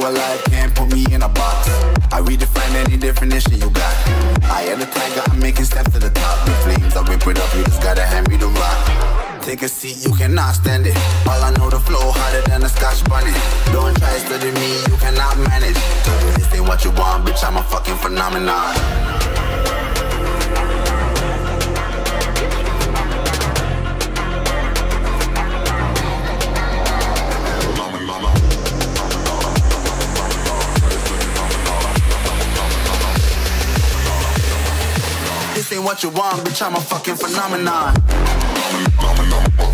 alive, can't put me in a box. I redefine any definition you got. I am the tiger, I'm making steps to the top. The flames, I whip it up, you just gotta hand me the rock. Take a seat, you cannot stand it. All I know, the flow harder than a Scotch bonnet. Don't try study me, you cannot manage. This ain't what you want, bitch, I'm a fucking phenomenon. This ain't what you want, bitch, I'm a fucking phenomenon.